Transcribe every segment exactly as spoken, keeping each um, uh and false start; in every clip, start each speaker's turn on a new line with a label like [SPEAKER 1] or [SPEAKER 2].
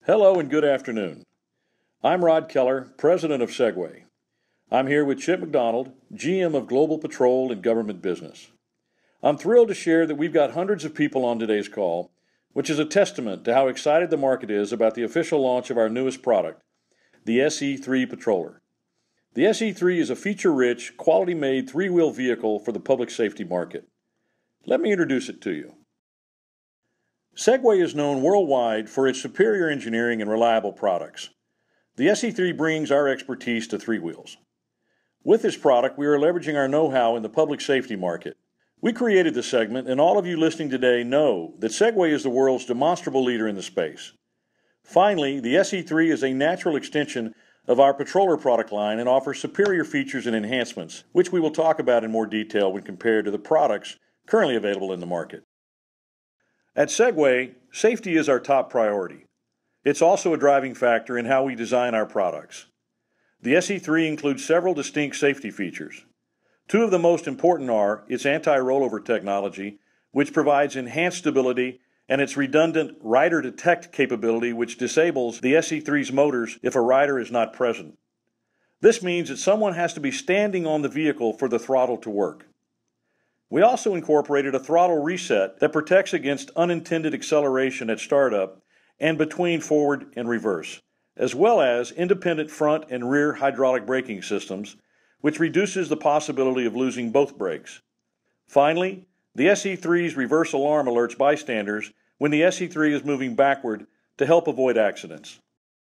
[SPEAKER 1] Hello and good afternoon. I'm Rod Keller, President of Segway. I'm here with Chip McDonald, G M of Global Patrol and Government Business. I'm thrilled to share that we've got hundreds of people on today's call, which is a testament to how excited the market is about the official launch of our newest product, the S E three Patroller. The S E three is a feature-rich, quality-made three-wheel vehicle for the public safety market. Let me introduce it to you. Segway is known worldwide for its superior engineering and reliable products. The S E three brings our expertise to three wheels. With this product, we are leveraging our know-how in the public safety market. We created the segment, and all of you listening today know that Segway is the world's demonstrable leader in the space. Finally, the S E three is a natural extension of our Patroller product line and offers superior features and enhancements, which we will talk about in more detail when compared to the products currently available in the market. At Segway, safety is our top priority. It's also a driving factor in how we design our products. The S E three includes several distinct safety features. Two of the most important are its anti-rollover technology, which provides enhanced stability, and its redundant rider detect capability, which disables the S E three's motors if a rider is not present. This means that someone has to be standing on the vehicle for the throttle to work. We also incorporated a throttle reset that protects against unintended acceleration at startup and between forward and reverse, as well as independent front and rear hydraulic braking systems, which reduces the possibility of losing both brakes. Finally, the S E three's reverse alarm alerts bystanders when the S E three is moving backward to help avoid accidents.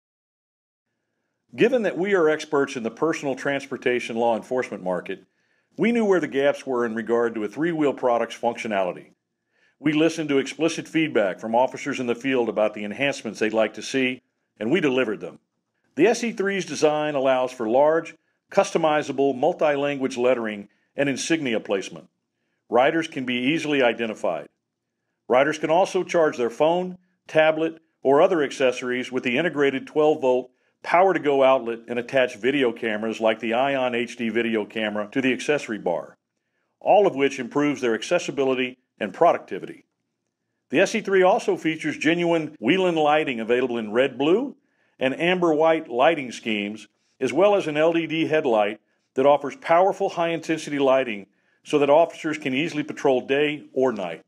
[SPEAKER 1] Given that we are experts in the personal transportation law enforcement market, we knew where the gaps were in regard to a three-wheel product's functionality. We listened to explicit feedback from officers in the field about the enhancements they'd like to see, and we delivered them. The S E three's design allows for large, customizable, multi-language lettering and insignia placement. Riders can be easily identified. Riders can also charge their phone, tablet, or other accessories with the integrated twelve volt power-to-go outlet and attach video cameras like the ION H D video camera to the accessory bar, all of which improves their accessibility and productivity. The S E three also features genuine Whelen lighting available in red-blue and amber-white lighting schemes, as well as an L E D headlight that offers powerful high-intensity lighting so that officers can easily patrol day or night.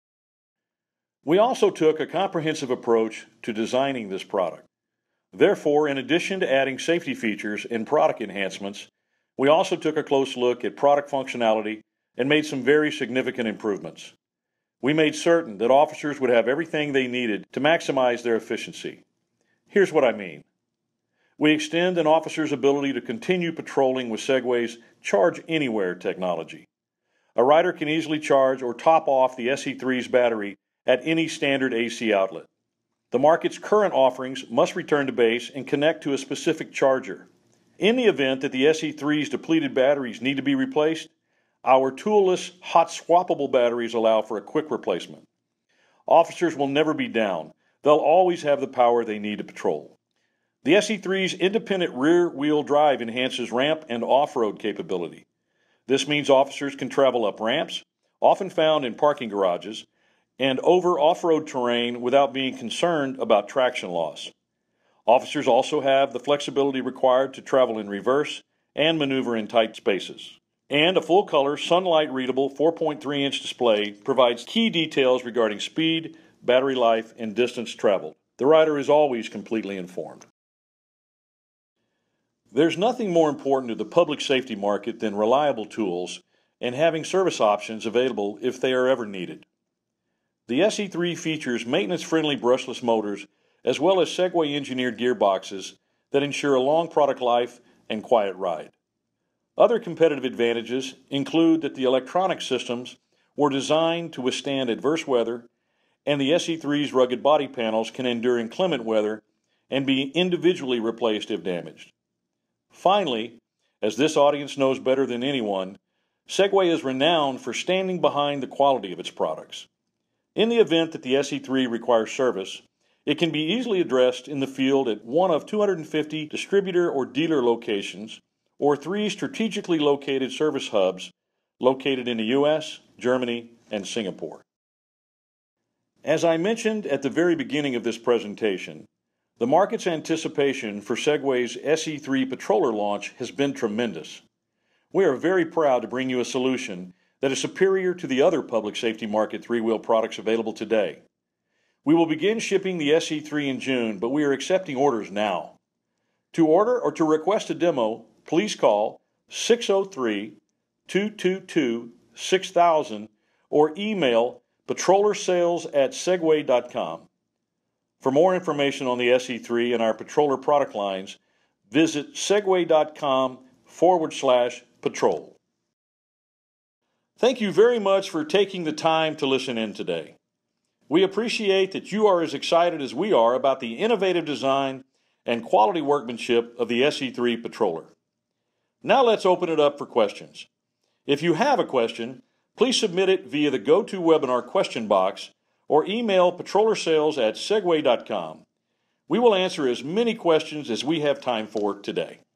[SPEAKER 1] We also took a comprehensive approach to designing this product. Therefore, in addition to adding safety features and product enhancements, we also took a close look at product functionality and made some very significant improvements. We made certain that officers would have everything they needed to maximize their efficiency. Here's what I mean. We extend an officer's ability to continue patrolling with Segway's Charge Anywhere technology. A rider can easily charge or top off the S E three's battery at any standard A C outlet. The market's current offerings must return to base and connect to a specific charger. In the event that the S E three's depleted batteries need to be replaced, our toolless, hot swappable batteries allow for a quick replacement. Officers will never be down. They'll always have the power they need to patrol. The S E three's independent rear-wheel drive enhances ramp and off-road capability. This means officers can travel up ramps, often found in parking garages, and over off-road terrain without being concerned about traction loss. Officers also have the flexibility required to travel in reverse and maneuver in tight spaces. And a full-color, sunlight-readable four point three inch display provides key details regarding speed, battery life, and distance traveled. The rider is always completely informed. There's nothing more important to the public safety market than reliable tools and having service options available if they are ever needed. The S E three features maintenance-friendly brushless motors as well as Segway-engineered gearboxes that ensure a long product life and quiet ride. Other competitive advantages include that the electronic systems were designed to withstand adverse weather, and the S E three's rugged body panels can endure inclement weather and be individually replaced if damaged. Finally, as this audience knows better than anyone, Segway is renowned for standing behind the quality of its products. In the event that the S E three requires service, it can be easily addressed in the field at one of two hundred fifty distributor or dealer locations or three strategically located service hubs located in the U S, Germany, and Singapore. As I mentioned at the very beginning of this presentation, The market's anticipation for Segway's S E three Patroller launch has been tremendous. We are very proud to bring you a solution that is superior to the other public safety market three-wheel products available today. We will begin shipping the S E three in June, but we are accepting orders now. To order or to request a demo, please call six oh three, two two two, six thousand or email patrollersales at segway dot com. For more information on the S E three and our Patroller product lines, visit segway.com forward slash patrol. Thank you very much for taking the time to listen in today. We appreciate that you are as excited as we are about the innovative design and quality workmanship of the S E three Patroller. Now let's open it up for questions. If you have a question, please submit it via the GoToWebinar question box or email patrollersales at segway dot com. We will answer as many questions as we have time for today.